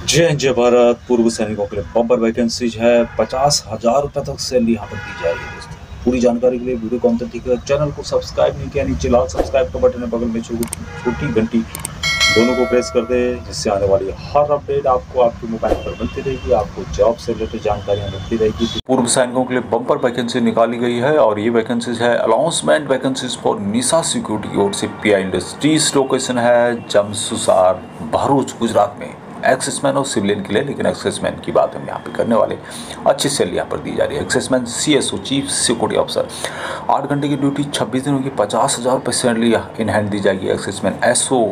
जय हिंद जय भारत। पूर्व सैनिकों के लिए बम्पर वैकेंसीज है। 50,000 रुपये तक सैलरी यहाँ पर दी जा रही है दोस्तों। पूरी जानकारी के लिए वीडियो को अंत तक देखिएगा। चैनल को सब्सक्राइब नहीं किया, नीचे लाल सब्सक्राइब का बटन है, बगल में छोटी घंटी दोनों को प्रेस कर दे, जिससे आने वाली हर अपडेट आपको आपके मोबाइल पर मिलती रहेगी। आपको जॉब से रिलेटेड जानकारियाँ मिलती रहेगी। पूर्व सैनिकों के लिए बम्पर वैकेंसी निकाली गई है और ये वैकेंसीज है announcement vacancies for Nisha security की ओर से। पीआई इंडस्ट्रीज लोकेशन है जमशुसार, भरूच, गुजरात में। एक्सेसमैन और सिविलियन के लिए, लेकिन एक्सेसमैन की बात हम यहाँ पे करने वाले। अच्छी सैलरी यहाँ पर दी जा रही है। Ex serviceman CSO, chief security officer, 8 घंटे की ड्यूटी, 26 दिनों की, 50,000 रुपये सैलरी इन हैंड दी जाएगी। एक्सेसमैन SO,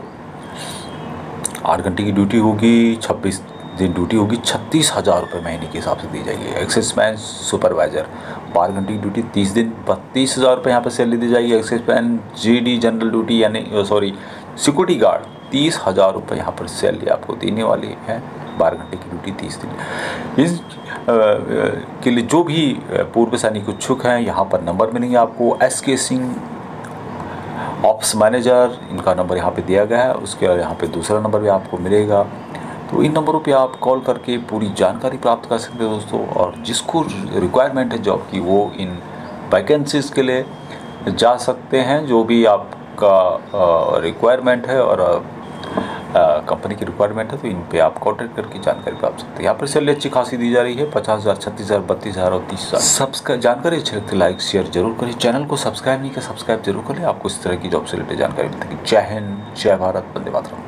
8 घंटे की ड्यूटी होगी, 26 दिन ड्यूटी होगी, 36,000 रुपये महीने के हिसाब से दी जाएगी। एक्सेसमैन सुपरवाइजर, 12 घंटे की ड्यूटी, 30 दिन, 32,000 रुपये यहाँ पर सैलरी दी जाएगी। एक्सेसमैन GD जनरल ड्यूटी यानी सिक्योरिटी गार्ड, 30,000 रुपये यहाँ पर सैलरी आपको देने वाली है। 12 घंटे की ड्यूटी, 30 दिन। इस के लिए जो भी पूर्व सैनिक इच्छुक हैं, यहाँ पर नंबर मिलेंगे आपको। SK सिंह, ऑप्स मैनेजर, इनका नंबर यहाँ पे दिया गया है। उसके यहाँ पे दूसरा नंबर भी आपको मिलेगा। तो इन नंबरों पे आप कॉल करके पूरी जानकारी प्राप्त कर सकते हैं दोस्तों। और जिसको रिक्वायरमेंट है जॉब की, वो इन वैकेंसीज़ के लिए जा सकते हैं। जो भी आपका रिक्वायरमेंट है और कंपनी की रिक्वायरमेंट है, तो इन पे आप कॉन्टैक्ट करके जानकारी प्राप्त सकते हैं। यहाँ पर सैलरी अच्छी खासी दी जा रही है, 50,000, 36,000, 32,000 और 30,000। सब्सक्राइब, जानकारी अच्छी लगती है लाइक शेयर जरूर करें। चैनल को सब्सक्राइब नहीं किया, सब्सक्राइब जरूर करें। आपको इस तरह की जॉब से रिलेटेड जानकारी मिलती है। जय हिंद, जय भारत, वंदे मातरम।